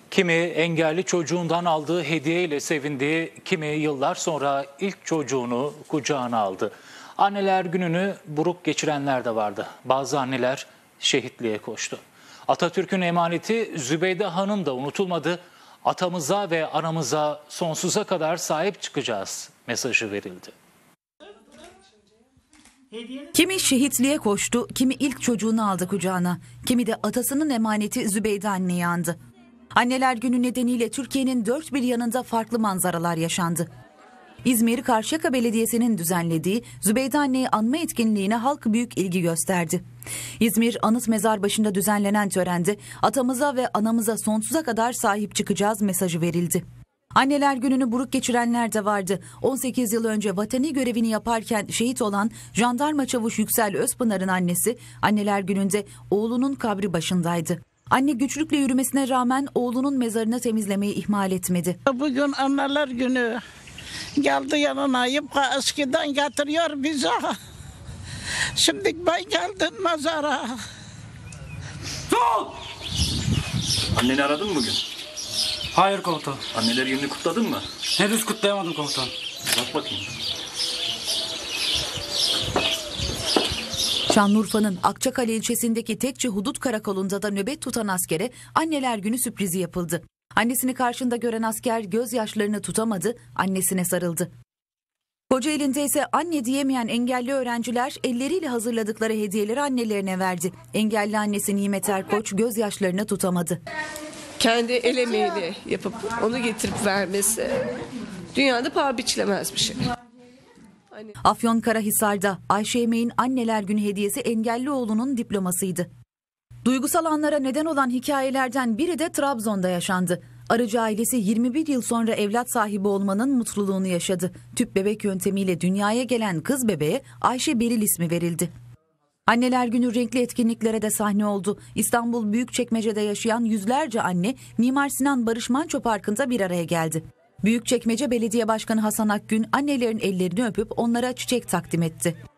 Kimi engelli çocuğundan aldığı hediyeyle sevindi, kimi yıllar sonra ilk çocuğunu kucağına aldı. Anneler gününü buruk geçirenler de vardı. Bazı anneler şehitliğe koştu. Atatürk'ün emaneti Zübeyde Hanım da unutulmadı. Atamıza ve anamıza sonsuza kadar sahip çıkacağız mesajı verildi. Kimi şehitliğe koştu, kimi ilk çocuğunu aldı kucağına, kimi de atasının emaneti Zübeyde anneyi andı. Anneler Günü nedeniyle Türkiye'nin dört bir yanında farklı manzaralar yaşandı. İzmir Karşıyaka Belediyesi'nin düzenlediği Zübeyde anneyi anma etkinliğine halk büyük ilgi gösterdi. İzmir Anıt Mezar başında düzenlenen törende atamıza ve anamıza sonsuza kadar sahip çıkacağız mesajı verildi. Anneler Günü'nü buruk geçirenler de vardı. 18 yıl önce vatani görevini yaparken şehit olan jandarma çavuş Yüksel Özpınar'ın annesi Anneler Günü'nde oğlunun kabri başındaydı. Anne güçlükle yürümesine rağmen oğlunun mezarını temizlemeyi ihmal etmedi. Bugün Anneler Günü geldi yanına yıpka eskiden getiriyor bize. Şimdi ben geldim mezara. Anneni aradın mı bugün? Hayır komutan. Anneler gününü kutladın mı? Henüz kutlayamadım komutan. Bak bakayım. Şanlıurfa'nın Akçakale ilçesindeki Tekçi Hudut Karakolu'nda da nöbet tutan askere Anneler Günü sürprizi yapıldı. Annesini karşında gören asker gözyaşlarını tutamadı, annesine sarıldı. Kocaeli'nde ise anne diyemeyen engelli öğrenciler elleriyle hazırladıkları hediyeleri annelerine verdi. Engelli annesi Nimet Erkoç gözyaşlarını tutamadı. Kendi el emeğiyle yapıp onu getirip vermesi dünyada paha biçilemez bir şey. Afyonkarahisar'da Ayşe Emeğin Anneler Günü hediyesi engelli oğlunun diplomasıydı. Duygusal anlara neden olan hikayelerden biri de Trabzon'da yaşandı. Arıcı ailesi 21 yıl sonra evlat sahibi olmanın mutluluğunu yaşadı. Tüp bebek yöntemiyle dünyaya gelen kız bebeğe Ayşe Beril ismi verildi. Anneler Günü renkli etkinliklere de sahne oldu. İstanbul Büyükçekmece'de yaşayan yüzlerce anne Mimar Sinan Barış Manço Parkı'nda bir araya geldi. Büyükçekmece Belediye Başkanı Hasan Akgün annelerin ellerini öpüp onlara çiçek takdim etti.